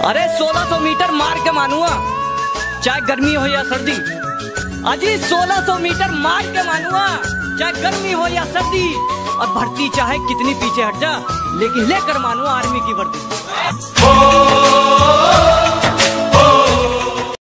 अरे 1600 मीटर मार के मानूंगा, चाहे गर्मी हो या सर्दी। अजी 1600 मीटर मार के मानूंगा, चाहे गर्मी हो या सर्दी। और भर्ती चाहे कितनी पीछे हट जा, लेकिन लेकर मानूंगा आर्मी की वर्दी।